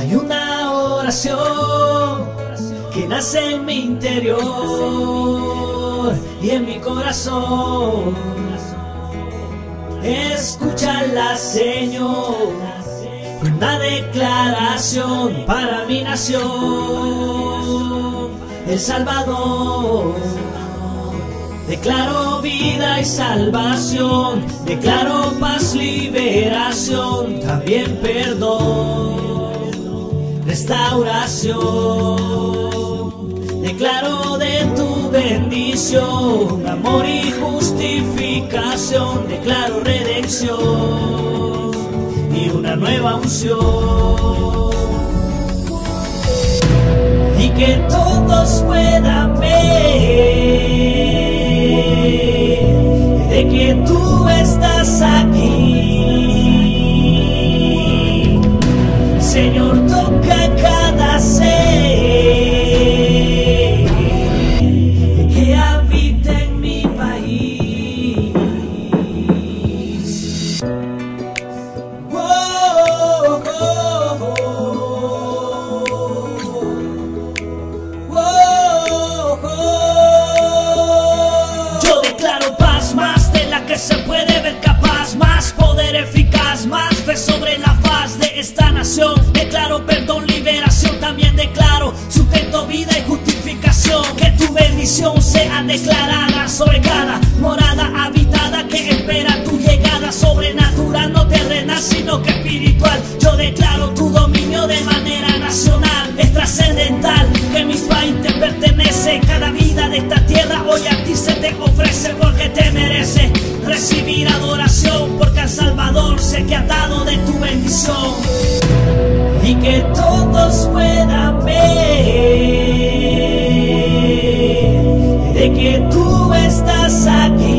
Hay una oración que nace en mi interior y en mi corazón. Escúchala, Señor, una declaración para mi nación, El Salvador. Declaro vida y salvación, declaro paz, liberación, también perdón, restauración. Declaro de tu bendición, amor y justificación, declaro redención y una nueva unción. Y que todos puedan ver de que tú estás aquí. Señor, toca cada ser que habita en mi país. Oh, oh, oh, oh. Yo declaro paz, más de la que se puede ver capaz, más poder eficaz, más fe sobre la faz de esta nación. Declaro perdón, liberación, también declaro sustento, vida y justificación. Que tu bendición sea declarada sobre cada morada habitada que espera tu llegada, sobrenatural, no terrenal, sino que espiritual. Yo declaro tu dominio de manera nacional, es trascendental, que mi país te pertenece. Cada vida de esta tierra hoy a ti se te ofrece, porque te merece recibir adoración, porque al Salvador sé que has dado de tu bendición. Y que todos puedan ver de que tú estás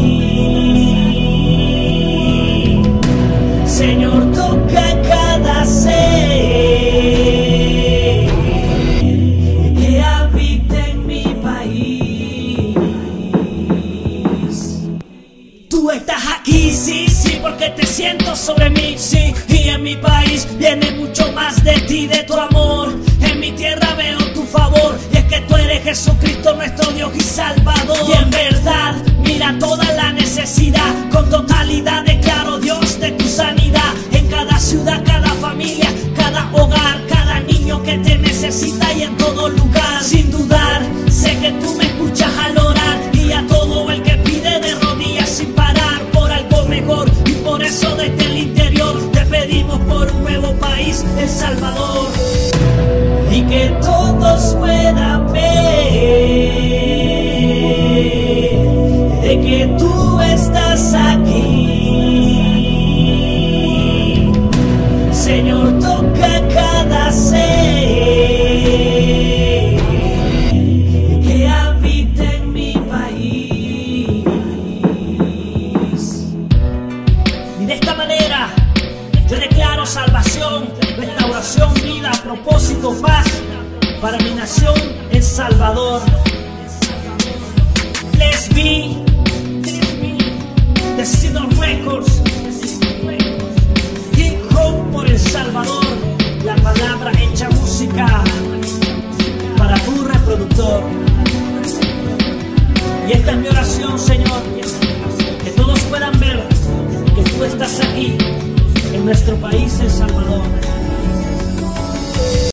aquí. Señor, toca cada ser que habita en mi país. Tú estás aquí, sí, sí, porque te siento sobre mí, sí. Y en mi país viene mucho más de ti, de tu amor. En mi tierra veo tu favor, y es que tú eres Jesucristo, nuestro Dios y Salvador. Y en verdad, mira toda la necesidad, con totalidad declaro, Dios, de tu sanidad. En cada ciudad, cada familia, cada hogar, cada niño que te necesita, y en todo lugar, sin dudar, sé que tú me escuchas al orar. Y a todo el que pide de rodillas sin parar, por algo mejor, y por eso desde el interior te pedimos por un nuevo país, El Salvador. Y que todos puedan ver de que tú estás aquí. Señor, toca cada ser que habita en mi país. Y de esta manera yo declaro salvación, restauración, vida, propósito, paz para mi nación, El Salvador. Bless me, The Sinner Records, hip hop por El Salvador.